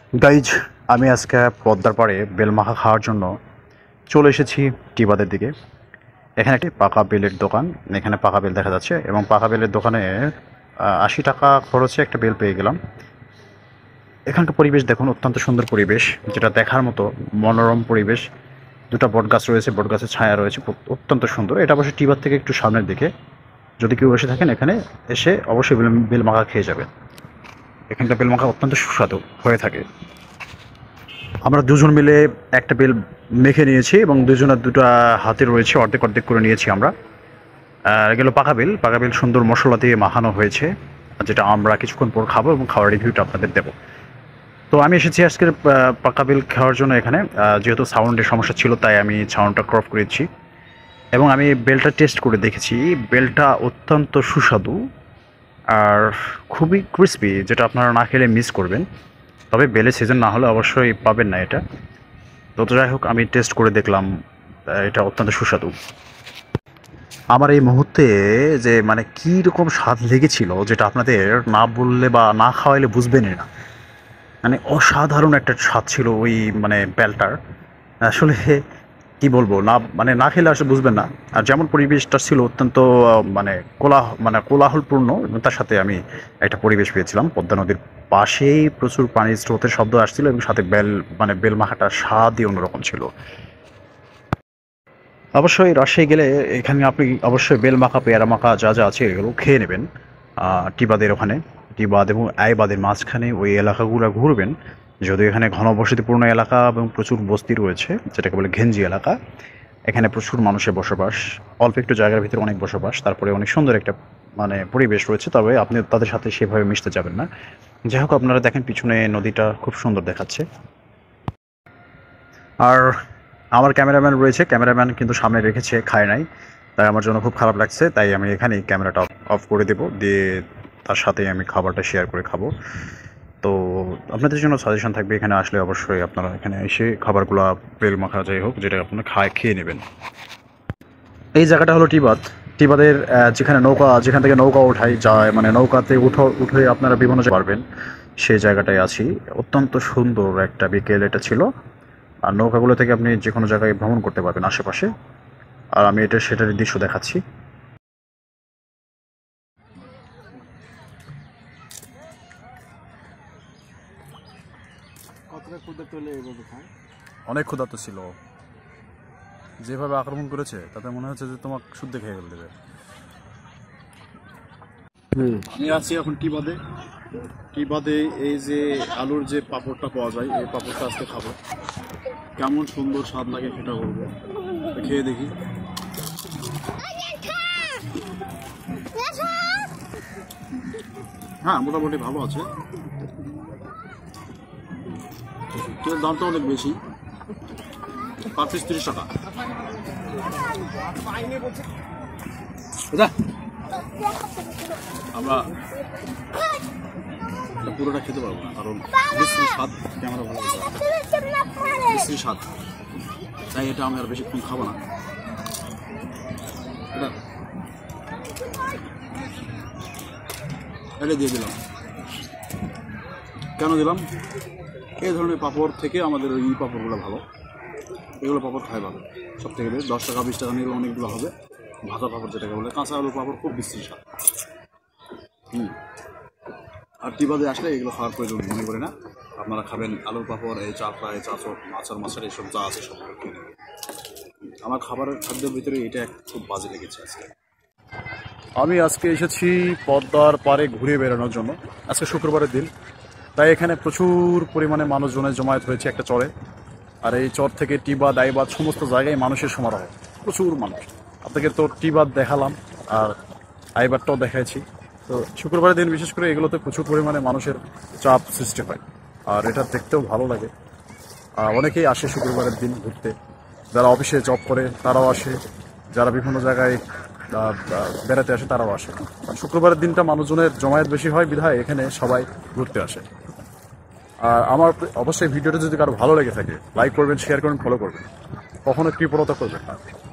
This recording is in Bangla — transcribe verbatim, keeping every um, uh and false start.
গাইজ, আমি আজকে পদ্মার পাড়ে বেলমাখা খাওয়ার জন্য চলে এসেছি টিবাদের দিকে। এখানে একটি পাকা বেলের দোকান, এখানে পাকা বেল দেখা যাচ্ছে এবং পাকা বেলের দোকানে আশি টাকা খরচে একটা বেল পেয়ে গেলাম। এখানকার পরিবেশ দেখুন, অত্যন্ত সুন্দর পরিবেশ, যেটা দেখার মতো মনোরম পরিবেশ। দুটা বট গাছ রয়েছে, বট গাছের ছায়া রয়েছে, অত্যন্ত সুন্দর। এটা অবশ্যই টিবার থেকে একটু সামনের দিকে। যদি কেউ এসে থাকেন এখানে এসে অবশ্যই বেল বেলমাখা খেয়ে যাবেন। এখানকার বেলমাখা অত্যন্ত সুস্বাদু হয়ে থাকে। আমরা দুজন মিলে একটা বেল মেখে নিয়েছি এবং দুজনের দুটো হাতে রয়েছে, অর্ধেক অর্ধেক করে নিয়েছি আমরা। আর এগুলো পাকা বেল, পাকা বেল সুন্দর মশলা দিয়ে মাখানো হয়েছে, যেটা আমরা কিছুক্ষণ পর খাবো এবং খাওয়ার রিভিউটা আপনাদের দেবো। তো আমি এসেছি আজকের পাকা বেল খাওয়ার জন্য এখানে। যেহেতু সাউন্ডের সমস্যা ছিল তাই আমি সাউন্ডটা ক্রপ করেছি এবং আমি বেলটা টেস্ট করে দেখেছি। বেলটা অত্যন্ত সুস্বাদু আর খুবই ক্রিসপি, যেটা আপনারা না খেলে মিস করবেন। তবে বেলের সিজন না হলে অবশ্যই পাবেন না এটা। তো যাই হোক, আমি টেস্ট করে দেখলাম, এটা অত্যন্ত সুস্বাদু। আমার এই মুহূর্তে যে মানে কী রকম স্বাদ লেগেছিল, যেটা আপনাদের না বললে বা না খাওয়াইলে বুঝবেনই না। মানে অসাধারণ একটা স্বাদ ছিল ওই মানে বেলটার। আসলে কি বলবো, না মানে না খেলে আসলে বুঝবেন না। আর যেমন পরিবেশটা ছিল অত্যন্ত মানে কোলাহ মানে কোলাহলপূর্ণ, এবং তার সাথে আমি একটা পরিবেশ পেয়েছিলাম। পদ্মা নদীর পাশেই প্রচুর পানির স্রোতের শব্দ আসছিল এবং সাথে বেল মানে বেল মাখাটার স্বাদই অন্যরকম ছিল। অবশ্যই রাজশাহী গেলে এখানে আপনি অবশ্যই বেল মাখা, পেয়ারা মাখা যা যা আছে এগুলো খেয়ে নেবেন। টিবাদের ওখানে, টিবাদ এবং আইবাদের মাঝখানে ওই এলাকাগুলো ঘুরবেন। যদিও এখানে ঘনবসতিপূর্ণ এলাকা এবং প্রচুর বস্তি রয়েছে, যেটাকে বলে ঘেঞ্জি এলাকা। এখানে প্রচুর মানুষের বসবাস, অল্প একটু জায়গার ভিতরে অনেক বসবাস, তারপরে অনেক সুন্দর একটা মানে পরিবেশ রয়েছে। তবে আপনি তাদের সাথে সেভাবে মিশতে যাবেন না। যাই হোক, আপনারা দেখেন পিছনে নদীটা খুব সুন্দর দেখাচ্ছে। আর আমার ক্যামেরাম্যান রয়েছে, ক্যামেরাম্যান কিন্তু সামনে রেখেছে, খায় নাই, তাই আমার জন্য খুব খারাপ লাগছে। তাই আমি এখানেই ক্যামেরাটা অফ করে দেবো, দিয়ে তার সাথেই আমি খাবারটা শেয়ার করে খাবো। তো আপনাদের জন্য সাজেশন থাকবে, এখানে আসলে অবশ্যই আপনারা এখানে এসে খাবারগুলো বেল মাখা যাই হোক যেটা আপনারা খায় খেয়ে নেবেন। এই জায়গাটা হলো টিবাদ। টিবাদের যেখানে নৌকা, যেখান থেকে নৌকা ওঠাই যায়, মানে নৌকাতে উঠো উঠে আপনারা বিভিন্ন জায়গায় পারবেন, সেই জায়গাটায় আছি। অত্যন্ত সুন্দর একটা বিকেল এটা ছিল। আর নৌকাগুলো থেকে আপনি যে কোনো জায়গায় ভ্রমণ করতে পারবেন আশেপাশে। আর আমি এটা সেটার দৃশ্য দেখাচ্ছি। অনেক ক্ষুধার্ত ছিল, যেভাবে আক্রমণ করেছে তাতে মনে হচ্ছে যে তোমাকে শুদ্ধ খেয়ে ফেলে দেবে। আমি আছি এখন টিবাদে। টিবাদে এই যে আলুর যে পাঁপড়টা পাওয়া যায়, এই পাঁপড়টা আজকে খাবো। কেমন সুন্দর স্বাদ লাগে সেটা বলবো, খেয়ে দেখি। হ্যাঁ, মোটামুটি ভালো আছে। তেলের দামটা অনেক বেশি, পার পিস তিরিশ টাকা। আমরা পুরোটা খেতে পারবো না, কারণ বিশ্রী স্বাদ ক্যামেরা ভালো বিশ্রী স্বাদ, তাই এটা আমি আর বেশিক্ষণ খাবো না। এটা এটা দিয়ে দিলাম। কেন দিলাম? এই ধরনের পাঁপড় থেকে আমাদের ওই পাঁপড়গুলো ভালো, এগুলো পাঁপড় খায় ভালো সব থেকে বেশ। দশ টাকা বিশ টাকা নিলে অনেকগুলো হবে। ভাজা পাঁপড় যেটাকে বলে, কাঁচা আলুর পাঁপড় খুব বিশ্রী স্বাদ। হুম আর টিবাদে আসলে এগুলো খাওয়ার প্রয়োজন মনে করে না। আপনারা খাবেন আলুর পাঁপড়, এই চা ফ্রাই, চাচর, মাছের মাছের এইসব যা আছে সব খেয়ে নেবেন। আমার খাবারের খাদ্যের ভিতরে এটা খুব বাজে লেগেছে আজকে। আমি আজকে এসেছি পদ্মার পাড়ে ঘুরে বেড়ানোর জন্য। আজকে শুক্রবারের দিন, তাই এখানে প্রচুর পরিমাণে মানুষজনের জমায়েত হয়েছে একটা চরে। আর এই চর থেকে টিবাদ, আইবাদ সমস্ত জায়গায় মানুষের সমারোহ, প্রচুর মানুষ। আপনাকে তো টিবাদ দেখালাম আর আইবাদটাও দেখাইছি। তো শুক্রবারের দিন বিশেষ করে এগুলোতে প্রচুর পরিমাণে মানুষের চাপ সৃষ্টি হয়, আর এটা দেখতেও ভালো লাগে। অনেকেই আসে শুক্রবারের দিন ঘুরতে, যারা অফিসে জব করে তারাও আসে, যারা বিভিন্ন জায়গায় বেড়াতে আসে তারাও আসে। শুক্রবারের দিনটা মানুষজনের জমায়েত বেশি হয় বিধায় এখানে সবাই ঘুরতে আসে। আর আমার অবশ্যই ভিডিওটা যদি কারো ভালো লেগে থাকে, লাইক করবেন, শেয়ার করবেন, ফলো করবেন, কখনো কৃপণতা করবেন না।